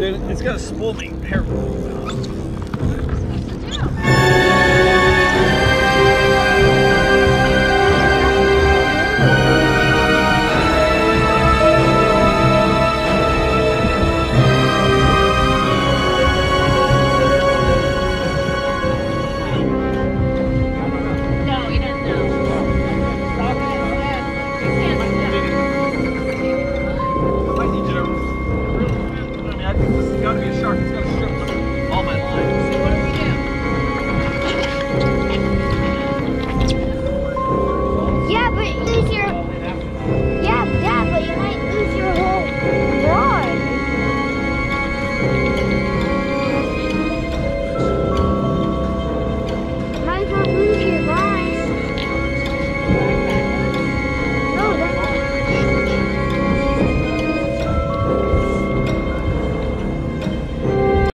Dude, it's gonna spoil me. Here. I think this has got to be a shark. It's got a strip.